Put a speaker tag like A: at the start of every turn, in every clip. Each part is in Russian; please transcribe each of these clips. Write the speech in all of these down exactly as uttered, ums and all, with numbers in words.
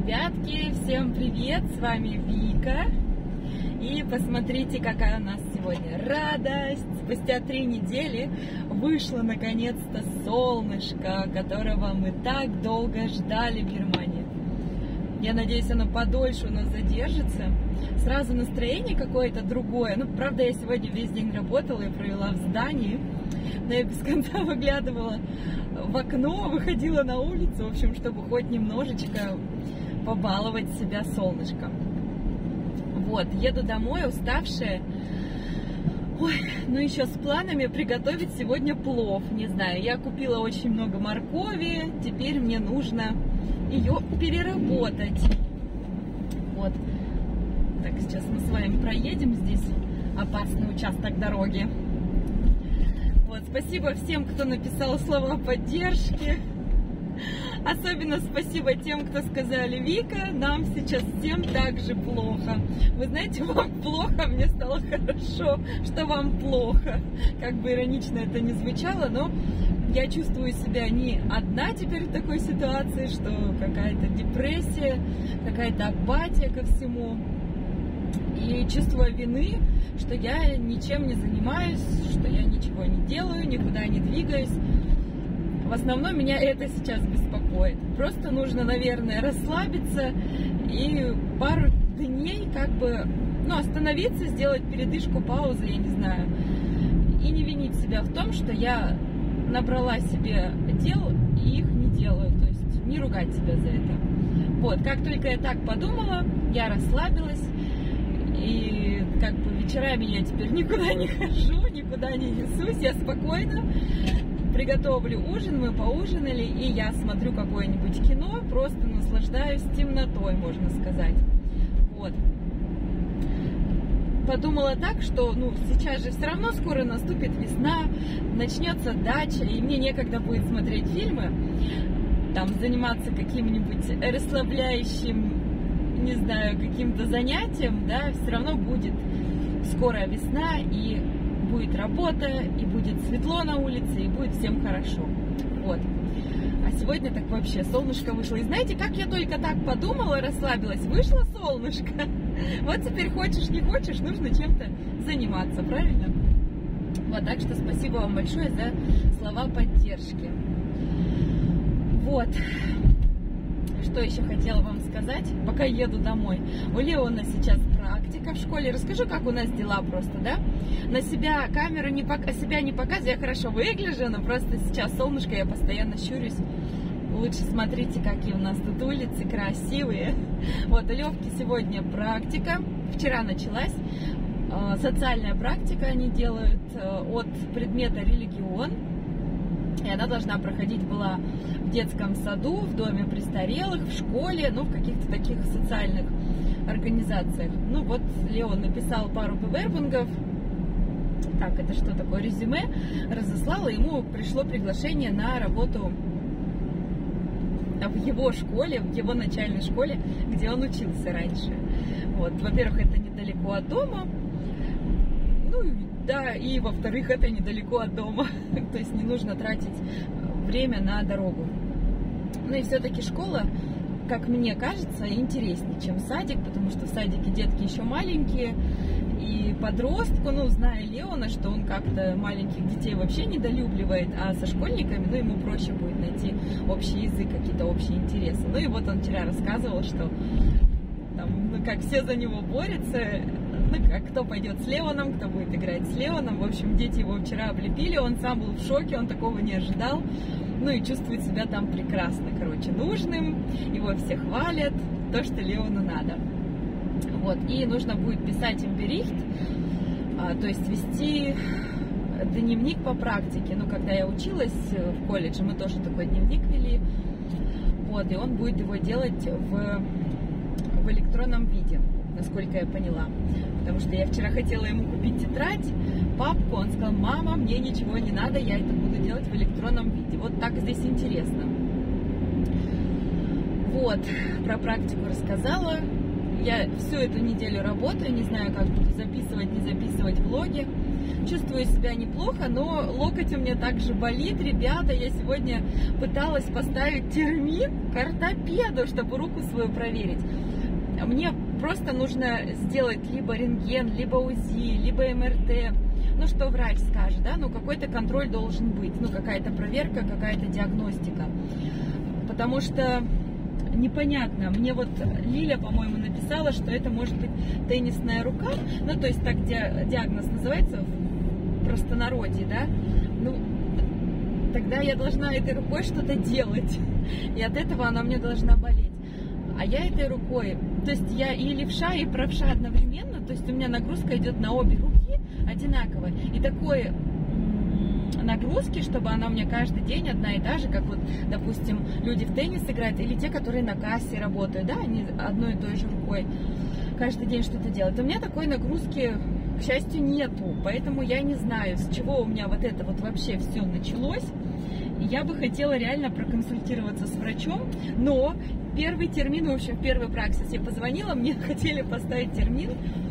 A: Ребятки, всем привет, с вами Вика. И посмотрите, какая у нас сегодня радость. Спустя три недели вышло наконец-то солнышко, которого мы так долго ждали в Германии. Я надеюсь, оно подольше у нас задержится. Сразу настроение какое-то другое. Ну, правда, я сегодня весь день работала и провела в здании. Но я без конца выглядывала в окно, выходила на улицу, в общем, чтобы хоть немножечко побаловать себя солнышком. Вот, еду домой, уставшая. Ой, ну еще с планами приготовить сегодня плов. Не знаю, я купила очень много моркови, теперь мне нужно ее переработать. Вот. Так, сейчас мы с вами проедем здесь опасный участок дороги. Вот, спасибо всем, кто написал слова поддержки. Особенно спасибо тем, кто сказали: Вика, нам сейчас всем так же плохо. Вы знаете, вам плохо, мне стало хорошо, что вам плохо. Как бы иронично это ни звучало, но я чувствую себя не одна теперь в такой ситуации, что какая-то депрессия, какая-то апатия ко всему. И чувство вины, что я ничем не занимаюсь, что я ничего не делаю, никуда не двигаюсь. В основном меня это сейчас беспокоит. Просто нужно, наверное, расслабиться и пару дней как бы, ну, остановиться, сделать передышку, паузу, я не знаю. И не винить себя в том, что я набрала себе дел и их не делаю. То есть не ругать себя за это. Вот, как только я так подумала, я расслабилась. И как бы вечерами я теперь никуда не хожу, никуда не несусь, я спокойно приготовлю ужин, мы поужинали, и я смотрю какое-нибудь кино, просто наслаждаюсь темнотой, можно сказать. Вот. Подумала так, что, ну, сейчас же все равно скоро наступит весна, начнется дача, и мне некогда будет смотреть фильмы, там, заниматься каким-нибудь расслабляющим, не знаю, каким-то занятием, да, все равно будет скоро весна, и будет работа, и будет светло на улице, и будет всем хорошо. Вот. А сегодня так вообще солнышко вышло. И знаете, как я только так подумала, расслабилась, вышло солнышко. Вот теперь хочешь, не хочешь, нужно чем-то заниматься, правильно? Вот, так что спасибо вам большое за слова поддержки. Вот. Что еще хотела вам сказать, пока еду домой. У Леона сейчас практика в школе. Расскажу, как у нас дела просто, да? На себя камеру не, пок... себя не показываю, я хорошо выгляжу, но просто сейчас солнышко, я постоянно щурюсь. Лучше смотрите, какие у нас тут улицы красивые. Вот, у Левки сегодня практика. Вчера началась. Социальная практика они делают от предмета религион. И она должна проходить была в детском саду, в доме престарелых, в школе, ну, в каких-то таких социальных организациях. Ну, вот Леон написал пару бевербунгов. Так, это что такое? Резюме. Разослала, ему пришло приглашение на работу в его школе, в его начальной школе, где он учился раньше. Вот, во-первых, это недалеко от дома. Ну, да, и во-вторых, это недалеко от дома. То есть не нужно тратить время на дорогу. Ну и все-таки школа, как мне кажется, интереснее, чем садик, потому что в садике детки еще маленькие. И подростку, ну, зная Леона, что он как-то маленьких детей вообще недолюбливает, а со школьниками, ну, ему проще будет найти общий язык, какие-то общие интересы. Ну и вот он вчера рассказывал, что там, ну, как все за него борются. Ну, как, кто пойдет с Леоном, кто будет играть с Леоном. В общем, дети его вчера облепили, он сам был в шоке, он такого не ожидал. Ну и чувствует себя там прекрасно, короче, нужным. Его все хвалят, то, что Леону надо. Вот, и нужно будет писать им берихт, а, то есть вести дневник по практике. Ну, когда я училась в колледже, мы тоже такой дневник вели. Вот, и он будет его делать в, в электронном виде, насколько я поняла. Потому что я вчера хотела ему купить тетрадь, папку, он сказал: мама, мне ничего не надо, я это буду делать в электронном виде. Вот так здесь интересно. Вот, про практику рассказала. Я всю эту неделю работаю, не знаю, как буду записывать, не записывать влоги. чувствую себя неплохо, но локоть у меня также болит. Ребята, я сегодня пыталась поставить термин к ортопеду, чтобы руку свою проверить. Мне просто нужно сделать либо рентген, либо УЗИ, либо эм эр тэ. Ну, что врач скажет, да, ну, какой-то контроль должен быть, ну, какая-то проверка, какая-то диагностика. Потому что непонятно, мне вот Лиля, по-моему, написала, что это может быть теннисная рука, ну, то есть так диагноз называется в простонародье, да, ну, тогда я должна этой рукой что-то делать, и от этого она мне должна болеть. А я этой рукой, то есть я и левша, и правша одновременно, то есть у меня нагрузка идет на обе руки одинаково. И такой нагрузки, чтобы она у меня каждый день одна и та же, как вот, допустим, люди в теннис играют, или те, которые на кассе работают, да, они одной и той же рукой каждый день что-то делают. У меня такой нагрузки, к счастью, нету, поэтому я не знаю, с чего у меня вот это вот вообще все началось. И я бы хотела реально проконсультироваться с врачом, но первый термин, в общем, в первый праксис я позвонила, мне хотели поставить термин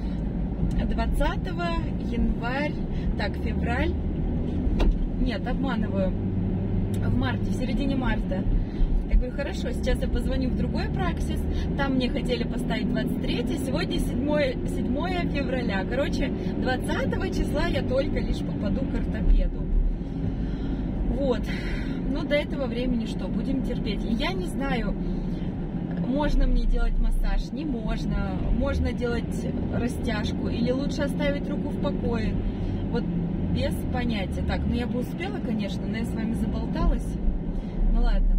A: двадцатого января, так, февраль, нет, обманываю, в марте, в середине марта. Я говорю, хорошо, сейчас я позвоню в другой праксис, там мне хотели поставить двадцать третье, сегодня седьмое февраля, короче, двадцатого числа я только лишь попаду к ортопеду. Вот, но до этого времени что, будем терпеть. И я не знаю, можно мне делать массаж, не можно, можно делать растяжку, или лучше оставить руку в покое, вот без понятия. Так, ну я бы успела, конечно, но я с вами заболталась, ну ладно,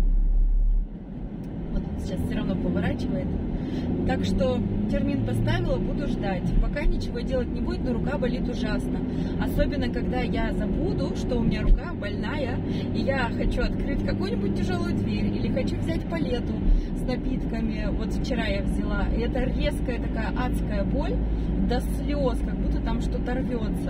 A: вот сейчас все равно поворачивает. Так что термин поставила, буду ждать. Пока ничего делать не будет, но рука болит ужасно. Особенно, когда я забуду, что у меня рука больная, и я хочу открыть какую-нибудь тяжелую дверь, или хочу взять палету с напитками. Вот вчера я взяла, и это резкая такая адская боль до слез, как будто там что-то рвется.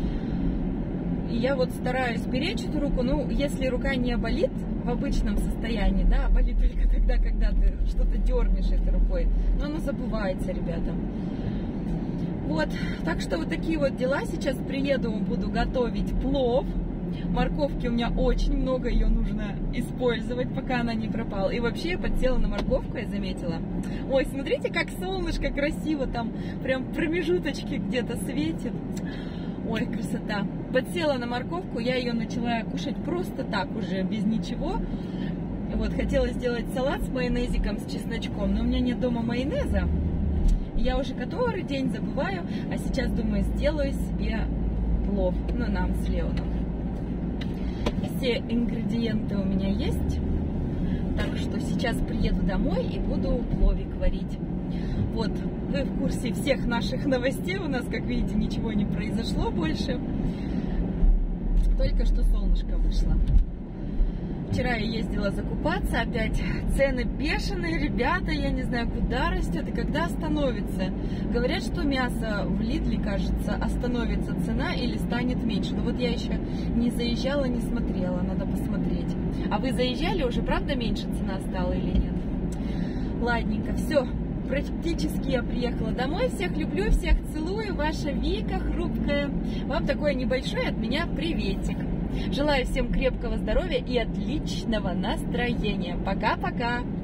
A: И я вот стараюсь беречь эту руку. Ну, если рука не болит в обычном состоянии, да, болит только тогда, когда ты что-то дернешь этой рукой, но она забывается, ребята. Вот, так что вот такие вот дела. Сейчас приеду, буду готовить плов. Морковки у меня очень много, ее нужно использовать, пока она не пропала. И вообще я подсела на морковку, я заметила. Ой, смотрите, как солнышко красиво там, прям промежуточки где-то светит. Ой, красота. Подсела на морковку, я ее начала кушать просто так уже, без ничего. Вот, хотела сделать салат с майонезиком, с чесночком, но у меня нет дома майонеза. Я уже который день забываю, а сейчас думаю, сделаю себе плов, ну, нам с Леоном. Все ингредиенты у меня есть, так что сейчас приеду домой и буду пловик варить. Вот, вы в курсе всех наших новостей, у нас, как видите, ничего не произошло больше, только что солнышко вышло. Вчера я ездила закупаться, опять цены бешеные, ребята, я не знаю, куда растет и когда остановится. Говорят, что мясо в Лидле, кажется, остановится цена или станет меньше. Но вот я еще не заезжала, не смотрела, надо посмотреть. А вы заезжали уже, правда, меньше цена стала или нет? Ладненько, все, практически я приехала домой. Всех люблю, всех целую, ваша Вика хрупкая. Вам такой небольшой от меня приветик. Желаю всем крепкого здоровья и отличного настроения. Пока-пока!